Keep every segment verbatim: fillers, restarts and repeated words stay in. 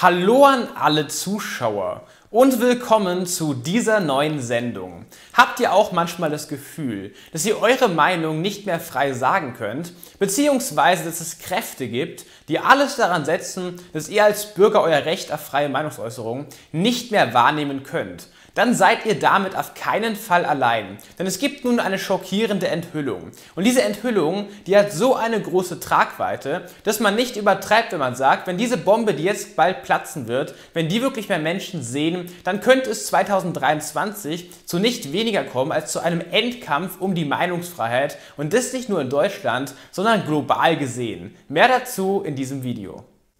Hallo an alle Zuschauer und willkommen zu dieser neuen Sendung. Habt ihr auch manchmal das Gefühl, dass ihr eure Meinung nicht mehr frei sagen könnt, beziehungsweise dass es Kräfte gibt, die alles daran setzen, dass ihr als Bürger euer Recht auf freie Meinungsäußerung nicht mehr wahrnehmen könnt? Dann seid ihr damit auf keinen Fall allein. Denn es gibt nun eine schockierende Enthüllung. Und diese Enthüllung, die hat so eine große Tragweite, dass man nicht übertreibt, wenn man sagt, wenn diese Bombe, die jetzt bald platzen wird, wenn die wirklich mehr Menschen sehen, dann könnte es zweitausenddreiundzwanzig zu nicht weniger kommen als zu einem Endkampf um die Meinungsfreiheit. Und das nicht nur in Deutschland, sondern global gesehen. Mehr dazu in diesem Video.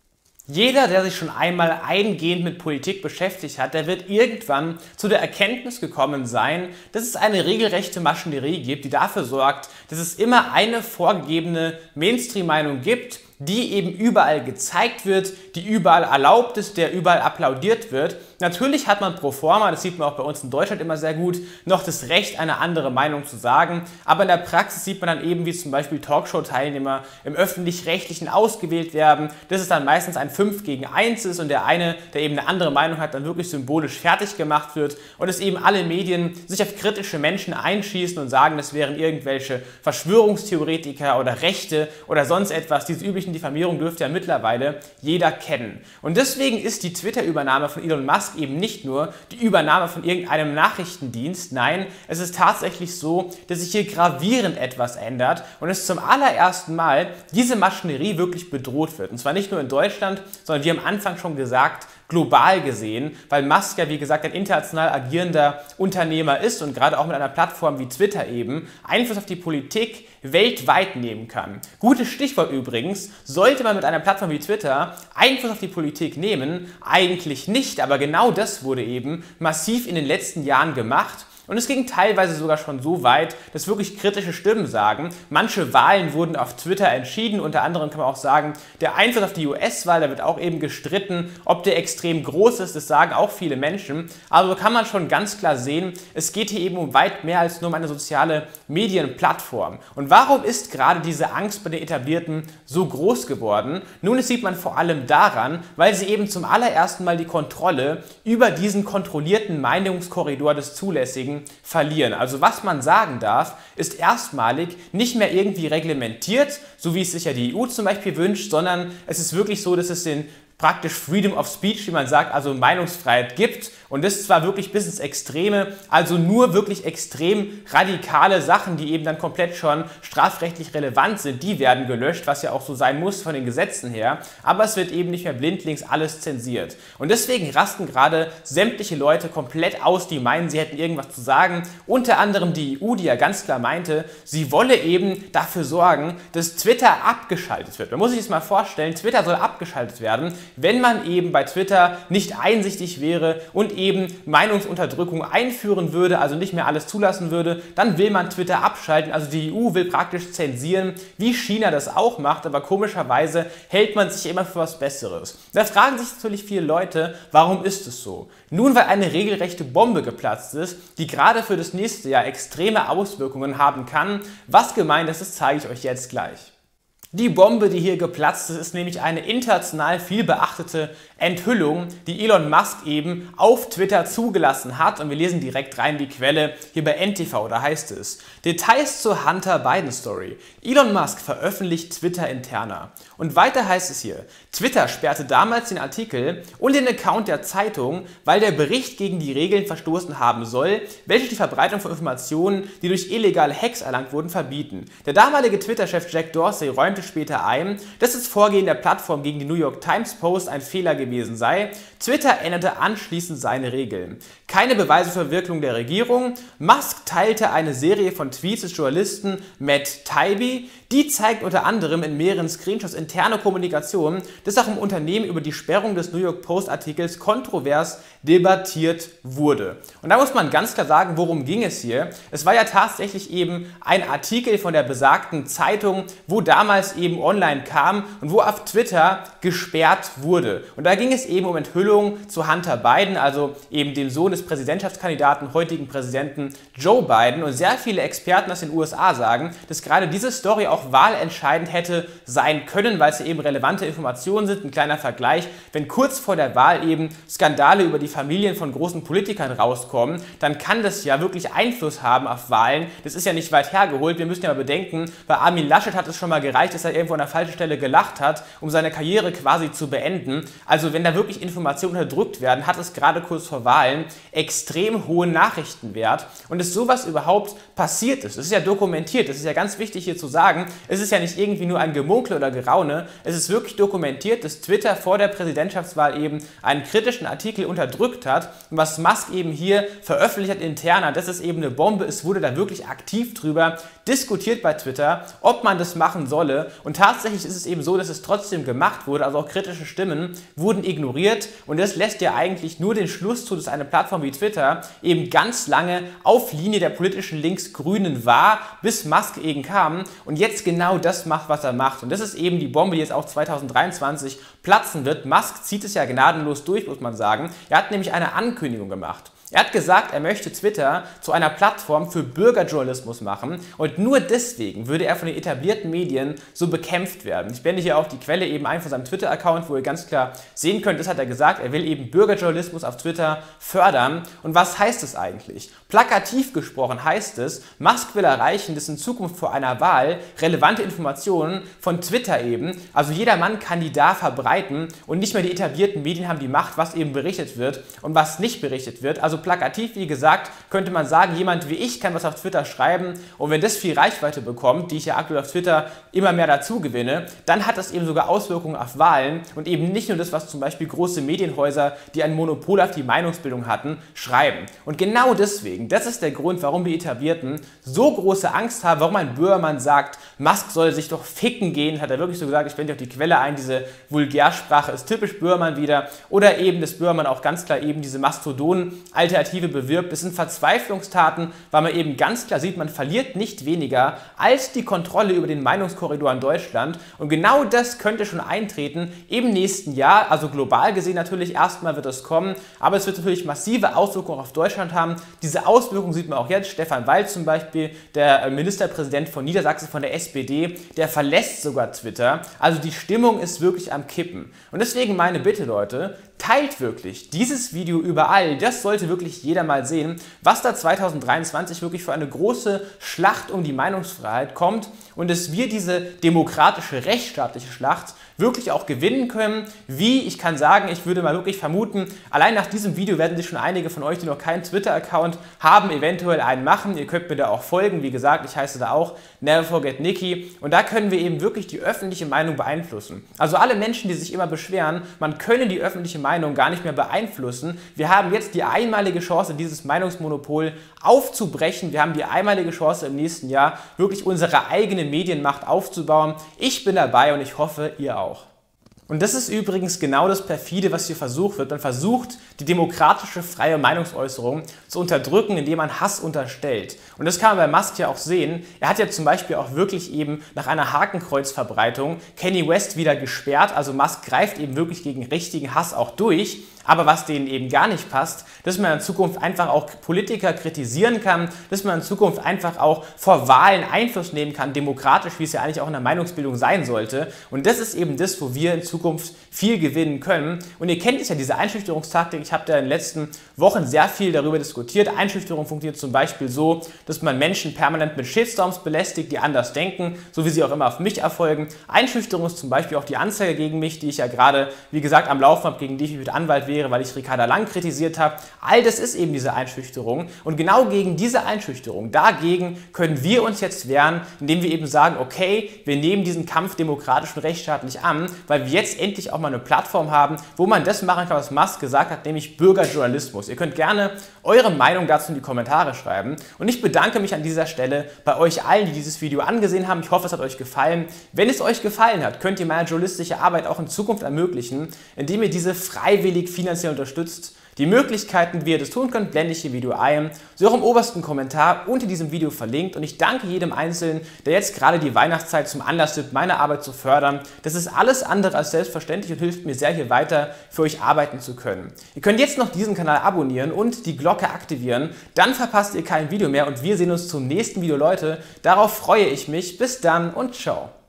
Jeder, der sich schon einmal eingehend mit Politik beschäftigt hat, der wird irgendwann zu der Erkenntnis gekommen sein, dass es eine regelrechte Maschinerie gibt, die dafür sorgt, dass es immer eine vorgegebene Mainstream-Meinung gibt, die eben überall gezeigt wird, die überall erlaubt ist, der überall applaudiert wird. Natürlich hat man pro forma, das sieht man auch bei uns in Deutschland immer sehr gut, noch das Recht, eine andere Meinung zu sagen, aber in der Praxis sieht man dann eben, wie zum Beispiel Talkshow-Teilnehmer im Öffentlich-Rechtlichen ausgewählt werden, dass es dann meistens ein fünf gegen eins ist und der eine, der eben eine andere Meinung hat, dann wirklich symbolisch fertig gemacht wird und es eben alle Medien sich auf kritische Menschen einschießen und sagen, es wären irgendwelche Verschwörungstheoretiker oder Rechte oder sonst etwas. Diese üblichen Diffamierung dürfte ja mittlerweile jeder kennen. Und deswegen ist die Twitter-Übernahme von Elon Musk eben nicht nur die Übernahme von irgendeinem Nachrichtendienst, nein, es ist tatsächlich so, dass sich hier gravierend etwas ändert und es zum allerersten Mal diese Maschinerie wirklich bedroht wird. Und zwar nicht nur in Deutschland, sondern wie am Anfang schon gesagt, global gesehen, weil Musk ja wie gesagt ein international agierender Unternehmer ist und gerade auch mit einer Plattform wie Twitter eben Einfluss auf die Politik weltweit nehmen kann. Gutes Stichwort übrigens, sollte man mit einer Plattform wie Twitter Einfluss auf die Politik nehmen? Eigentlich nicht, aber genau das wurde eben massiv in den letzten Jahren gemacht. Und es ging teilweise sogar schon so weit, dass wirklich kritische Stimmen sagen, manche Wahlen wurden auf Twitter entschieden, unter anderem kann man auch sagen, der Einfluss auf die U S-Wahl, da wird auch eben gestritten, ob der extrem groß ist, das sagen auch viele Menschen, aber so kann man schon ganz klar sehen, es geht hier eben um weit mehr als nur um eine soziale Medienplattform. Und warum ist gerade diese Angst bei den Etablierten so groß geworden? Nun, das sieht man vor allem daran, weil sie eben zum allerersten Mal die Kontrolle über diesen kontrollierten Meinungskorridor des Zulässigen verlieren. Also was man sagen darf, ist erstmalig nicht mehr irgendwie reglementiert, so wie es sich ja die E U zum Beispiel wünscht, sondern es ist wirklich so, dass es den praktisch Freedom of Speech, wie man sagt, also Meinungsfreiheit gibt und das zwar wirklich bis ins Extreme, also nur wirklich extrem radikale Sachen, die eben dann komplett schon strafrechtlich relevant sind, die werden gelöscht, was ja auch so sein muss von den Gesetzen her, aber es wird eben nicht mehr blindlings alles zensiert. Und deswegen rasten gerade sämtliche Leute komplett aus, die meinen, sie hätten irgendwas zu sagen, unter anderem die E U, die ja ganz klar meinte, sie wolle eben dafür sorgen, dass Twitter abgeschaltet wird. Man muss sich das mal vorstellen, Twitter soll abgeschaltet werden, wenn man eben bei Twitter nicht einsichtig wäre und eben Meinungsunterdrückung einführen würde, also nicht mehr alles zulassen würde, dann will man Twitter abschalten. Also die E U will praktisch zensieren, wie China das auch macht, aber komischerweise hält man sich immer für was Besseres. Da fragen sich natürlich viele Leute, warum ist es so? Nun, weil eine regelrechte Bombe geplatzt ist, die gerade für das nächste Jahr extreme Auswirkungen haben kann. Was gemeint ist, das zeige ich euch jetzt gleich. Die Bombe, die hier geplatzt ist, ist nämlich eine international viel beachtete Enthüllung, die Elon Musk eben auf Twitter zugelassen hat. Und wir lesen direkt rein die Quelle hier bei N T V, da heißt es: Details zur Hunter Biden Story. Elon Musk veröffentlicht Twitter interner. Und weiter heißt es hier: Twitter sperrte damals den Artikel und den Account der Zeitung, weil der Bericht gegen die Regeln verstoßen haben soll, welche die Verbreitung von Informationen, die durch illegale Hacks erlangt wurden, verbieten. Der damalige Twitter-Chef Jack Dorsey räumte später ein, dass das Vorgehen der Plattform gegen die New York Times Post ein Fehler gewesen sei. Twitter änderte anschließend seine Regeln. Keine Beweise für Verwirklichung der Regierung. Musk teilte eine Serie von Tweets des Journalisten Matt Taibbi. Die zeigt unter anderem in mehreren Screenshots interne Kommunikation, dass auch im Unternehmen über die Sperrung des New York Post Artikels kontrovers debattiert wurde. Und da muss man ganz klar sagen, worum ging es hier? Es war ja tatsächlich eben ein Artikel von der besagten Zeitung, wo damals damals eben online kam und wo auf Twitter gesperrt wurde. Und da ging es eben um Enthüllungen zu Hunter Biden, also eben dem Sohn des Präsidentschaftskandidaten, heutigen Präsidenten Joe Biden. Und sehr viele Experten aus den U S A sagen, dass gerade diese Story auch wahlentscheidend hätte sein können, weil es eben relevante Informationen sind. Ein kleiner Vergleich: Wenn kurz vor der Wahl eben Skandale über die Familien von großen Politikern rauskommen, dann kann das ja wirklich Einfluss haben auf Wahlen. Das ist ja nicht weit hergeholt. Wir müssen ja mal bedenken, bei Armin Laschet hat es schon mal gereicht, dass er irgendwo an der falschen Stelle gelacht hat, um seine Karriere quasi zu beenden. Also wenn da wirklich Informationen unterdrückt werden, hat es gerade kurz vor Wahlen extrem hohen Nachrichtenwert. Und dass sowas überhaupt passiert ist, das ist ja dokumentiert, das ist ja ganz wichtig hier zu sagen, es ist ja nicht irgendwie nur ein Gemunkel oder Geraune, es ist wirklich dokumentiert, dass Twitter vor der Präsidentschaftswahl eben einen kritischen Artikel unterdrückt hat. Und was Musk eben hier veröffentlicht hat interner, das ist eben eine Bombe. Es wurde da wirklich aktiv drüber diskutiert bei Twitter, ob man das machen solle. Und tatsächlich ist es eben so, dass es trotzdem gemacht wurde, also auch kritische Stimmen wurden ignoriert. Und das lässt ja eigentlich nur den Schluss zu, dass eine Plattform wie Twitter eben ganz lange auf Linie der politischen Linksgrünen war, bis Musk eben kam und jetzt genau das macht, was er macht. Und das ist eben die Bombe, die jetzt auch zweitausenddreiundzwanzig platzen wird. Musk zieht es ja gnadenlos durch, muss man sagen. Er hat nämlich eine Ankündigung gemacht. Er hat gesagt, er möchte Twitter zu einer Plattform für Bürgerjournalismus machen und nur deswegen würde er von den etablierten Medien so bekämpft werden. Ich blende hier auch die Quelle eben ein von seinem Twitter-Account, wo ihr ganz klar sehen könnt, das hat er gesagt, er will eben Bürgerjournalismus auf Twitter fördern. Und was heißt es eigentlich? Plakativ gesprochen heißt es, Musk will erreichen, dass in Zukunft vor einer Wahl relevante Informationen von Twitter eben, also jeder Mann kann die da verbreiten und nicht mehr die etablierten Medien haben die Macht, was eben berichtet wird und was nicht berichtet wird. Also plakativ, wie gesagt, könnte man sagen, jemand wie ich kann was auf Twitter schreiben und wenn das viel Reichweite bekommt, die ich ja aktuell auf Twitter immer mehr dazu gewinne, dann hat das eben sogar Auswirkungen auf Wahlen und eben nicht nur das, was zum Beispiel große Medienhäuser, die ein Monopol auf die Meinungsbildung hatten, schreiben. Und genau deswegen, das ist der Grund, warum die Etablierten so große Angst haben, warum ein Böhmermann sagt, Musk soll sich doch ficken gehen, hat er wirklich so gesagt, ich blende auf die Quelle ein, diese Vulgärsprache ist typisch Böhmermann wieder, oder eben, dass Böhmermann auch ganz klar eben diese Mastodonen Alternative bewirbt. Das sind Verzweiflungstaten, weil man eben ganz klar sieht, man verliert nicht weniger als die Kontrolle über den Meinungskorridor in Deutschland. Und genau das könnte schon eintreten im nächsten Jahr. Also global gesehen natürlich, erstmal wird es kommen, aber es wird natürlich massive Auswirkungen auf Deutschland haben. Diese Auswirkungen sieht man auch jetzt. Stefan Weil zum Beispiel, der Ministerpräsident von Niedersachsen von der S P D, der verlässt sogar Twitter. Also die Stimmung ist wirklich am Kippen. Und deswegen meine Bitte, Leute, teilt wirklich dieses Video überall. Das sollte wirklich jeder mal sehen, was da zweitausenddreiundzwanzig wirklich für eine große Schlacht um die Meinungsfreiheit kommt und dass wir diese demokratische, rechtsstaatliche Schlacht wirklich auch gewinnen können. Wie? Ich kann sagen, ich würde mal wirklich vermuten, allein nach diesem Video werden sich schon einige von euch, die noch keinen Twitter-Account haben, eventuell einen machen. Ihr könnt mir da auch folgen. Wie gesagt, ich heiße da auch Never Forget Nicky. Und da können wir eben wirklich die öffentliche Meinung beeinflussen. Also alle Menschen, die sich immer beschweren, man könne die öffentliche Meinung gar nicht mehr beeinflussen. Wir haben jetzt die einmalige Chance, dieses Meinungsmonopol aufzubrechen. Wir haben die einmalige Chance im nächsten Jahr, wirklich unsere eigene Medienmacht aufzubauen. Ich bin dabei und ich hoffe, ihr auch. Und das ist übrigens genau das Perfide, was hier versucht wird. Man versucht, die demokratische, freie Meinungsäußerung zu unterdrücken, indem man Hass unterstellt. Und das kann man bei Musk ja auch sehen. Er hat ja zum Beispiel auch wirklich eben nach einer Hakenkreuzverbreitung Kanye West wieder gesperrt. Also Musk greift eben wirklich gegen richtigen Hass auch durch. Aber was denen eben gar nicht passt, dass man in Zukunft einfach auch Politiker kritisieren kann, dass man in Zukunft einfach auch vor Wahlen Einfluss nehmen kann, demokratisch, wie es ja eigentlich auch in der Meinungsbildung sein sollte. Und das ist eben das, wo wir in Zukunft viel gewinnen können. Und ihr kennt es ja, diese Einschüchterungstaktik. Ich habe da in den letzten Wochen sehr viel darüber diskutiert. Einschüchterung funktioniert zum Beispiel so, dass man Menschen permanent mit Shitstorms belästigt, die anders denken, so wie sie auch immer auf mich erfolgen. Einschüchterung ist zum Beispiel auch die Anzeige gegen mich, die ich ja gerade, wie gesagt, am Laufen habe, gegen die ich mit Anwalt wäre, weil ich Ricarda Lang kritisiert habe. All das ist eben diese Einschüchterung. Und genau gegen diese Einschüchterung, dagegen können wir uns jetzt wehren, indem wir eben sagen, okay, wir nehmen diesen Kampf demokratisch und rechtsstaatlich an, weil wir jetzt endlich auch mal eine Plattform haben, wo man das machen kann, was Musk gesagt hat, nämlich Bürgerjournalismus. Ihr könnt gerne eure Meinung dazu in die Kommentare schreiben. Und ich bedanke mich an dieser Stelle bei euch allen, die dieses Video angesehen haben. Ich hoffe, es hat euch gefallen. Wenn es euch gefallen hat, könnt ihr meine journalistische Arbeit auch in Zukunft ermöglichen, indem ihr diese freiwillig finanziell unterstützt. Die Möglichkeiten, wie ihr das tun könnt, blende ich hier im Video ein, so auch im obersten Kommentar unter diesem Video verlinkt und ich danke jedem Einzelnen, der jetzt gerade die Weihnachtszeit zum Anlass nimmt, meine Arbeit zu fördern. Das ist alles andere als selbstverständlich und hilft mir sehr, hier weiter für euch arbeiten zu können. Ihr könnt jetzt noch diesen Kanal abonnieren und die Glocke aktivieren, dann verpasst ihr kein Video mehr und wir sehen uns zum nächsten Video, Leute. Darauf freue ich mich. Bis dann und ciao.